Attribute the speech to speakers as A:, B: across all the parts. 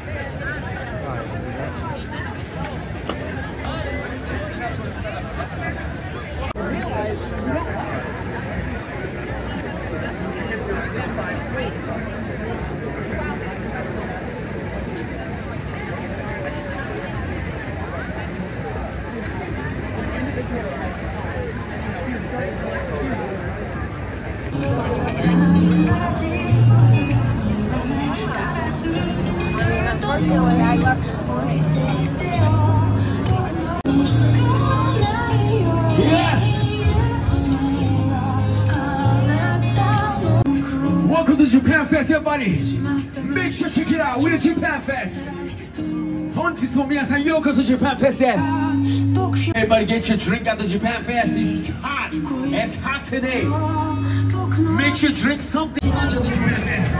A: Yes! Welcome to Japan Fest, everybody! Make sure to check it out, we're the Japan Fest! 本日も皆さんようこそ Japan Fest へ Everybody get your drink at the Japan Fest, it's hot! It's hot today! Make sure to drink something at the Japan Fest!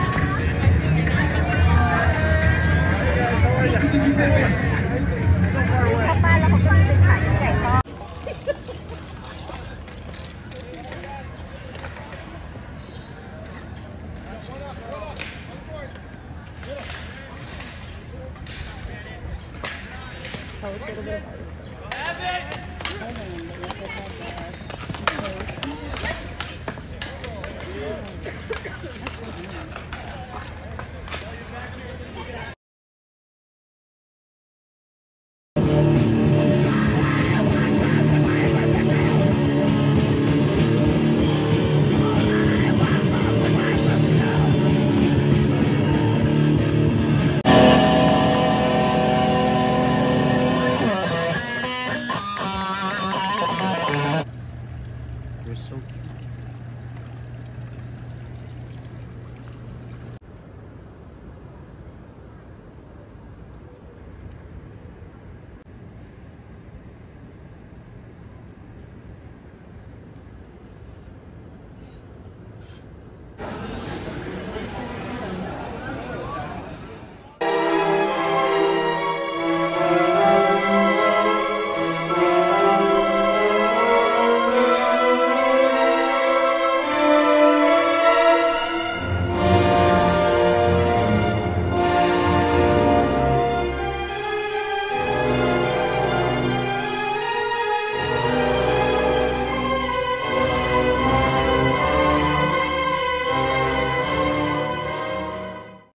A: Welcome to Japan Fest!